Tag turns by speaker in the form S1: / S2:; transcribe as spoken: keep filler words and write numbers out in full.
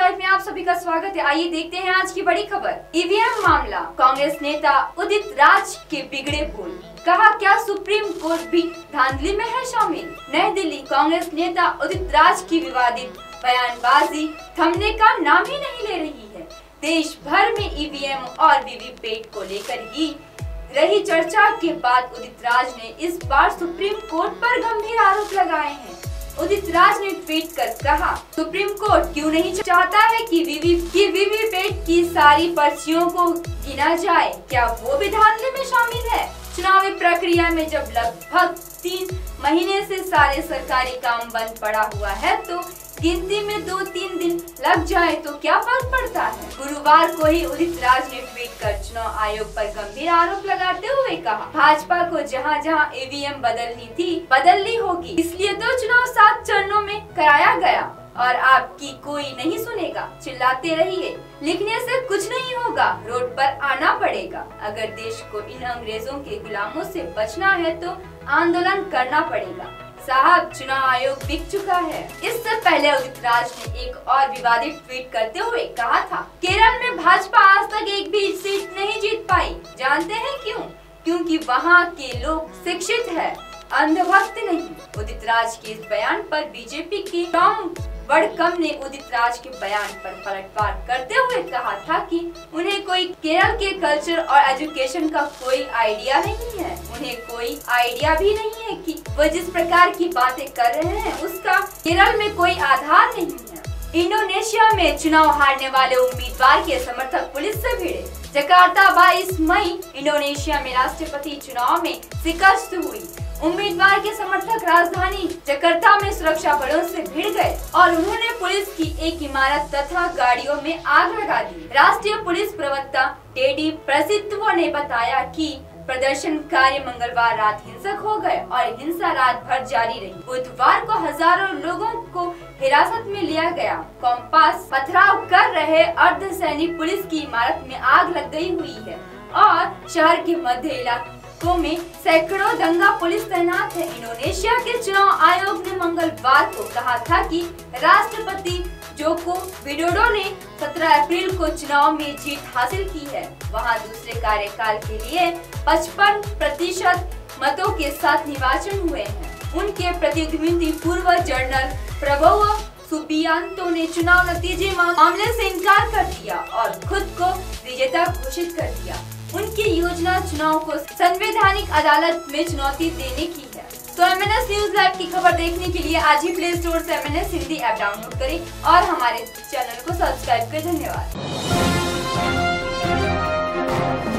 S1: Live में आप सभी का स्वागत है। आइए देखते हैं आज की बड़ी खबर। ईवीएम मामला, कांग्रेस नेता उदित राज के बिगड़े बोल, कहा क्या सुप्रीम कोर्ट भी धांधली में है शामिल। नई दिल्ली, कांग्रेस नेता उदित राज की विवादित बयानबाजी थमने का नाम ही नहीं ले रही है। देश भर में ईवीएम और वीवीपैट को लेकर ही रही चर्चा के बाद उदित राज ने इस बार सुप्रीम कोर्ट पर गंभीर आरोप लगाए हैं। उदित राज ने ट्वीट कर कहा, सुप्रीम कोर्ट क्यों नहीं चाहता है कि वीवी की वीवीपैट की सारी पर्चियों को गिना जाए, क्या वो भी धांधली में शामिल है। चुनावी प्रक्रिया में जब लगभग तीन महीने से सारे सरकारी काम बंद पड़ा हुआ है तो गिनती में दो तीन दिन लग जाए तो क्या फर्क पड़ता है। गुरुवार को ही उदित राज ने ट्वीट कर चुनाव आयोग पर गंभीर आरोप लगाते हुए कहा, भाजपा को जहां जहां ईवीएम बदलनी थी बदलनी होगी, इसलिए तो चुनाव सात चरणों में कराया गया और आपकी कोई नहीं सुनेगा। चिल्लाते रहिए, लिखने से कुछ नहीं होगा, रोड पर आना पड़ेगा। अगर देश को इन अंग्रेजों के गुलामों से बचना है तो आंदोलन करना पड़ेगा। साहब, चुनाव आयोग बिक चुका है। इससे पहले उदित राज ने एक और विवादित ट्वीट करते हुए कहा था, केरल में भाजपा आज तक एक भी सीट नहीं जीत पाई। जानते हैं क्यों? क्योंकि वहाँ के लोग शिक्षित है, अंधभक्त नहीं। उदित राज के इस बयान पर बीजेपी के टॉम वडकम ने उदित राज के बयान पर पलटवार करते हुए कहा था कि उन्हें कोई केरल के कल्चर और एजुकेशन का कोई आइडिया नहीं है। उन्हें कोई आइडिया भी नहीं है कि वो जिस प्रकार की बातें कर रहे हैं उसका केरल में कोई आधार नहीं है। इंडोनेशिया में चुनाव हारने वाले उम्मीदवार के समर्थक पुलिस से भिड़े। जकार्ता, बाईस मई, इंडोनेशिया में राष्ट्रपति चुनाव में शिकस्त हुई। उम्मीदवार के समर्थक राजधानी जकार्ता में सुरक्षा बलों से भिड़ गए और उन्होंने पुलिस की एक इमारत तथा गाड़ियों में आग लगा दी। राष्ट्रीय पुलिस प्रवक्ता टेडी प्रसिद्धो ने बताया कि प्रदर्शनकारी मंगलवार रात हिंसक हो गए और हिंसा रात भर जारी रही। बुधवार को हजारों लोगों को हिरासत में लिया गया। कॉम्पास पथराव कर रहे अर्धसैनिक पुलिस की इमारत में आग लग गई हुई है और शहर के मध्य इलाकों में सैकड़ों दंगा पुलिस तैनात है। इंडोनेशिया के चुनाव आयोग ने मंगलवार को कहा था कि राष्ट्रपति जोको विडोडो ने सत्रह अप्रैल को चुनाव में जीत हासिल की है। वहां दूसरे कार्यकाल के लिए पचपन प्रतिशत मतों के साथ निर्वाचन हुए हैं। उनके प्रतिद्वंदी पूर्व जनरल प्रबोवो सुबियांतो ने चुनाव नतीजे मामले से इनकार कर दिया और खुद को विजेता घोषित कर दिया। उनकी योजना चुनाव को संवैधानिक अदालत में चुनौती देने की है। तो एमएनएस न्यूज लाइव की खबर देखने के लिए आज ही प्ले स्टोर से एमएनएस हिंदी ऐप डाउनलोड करें और हमारे चैनल को सब्सक्राइब करें। धन्यवाद।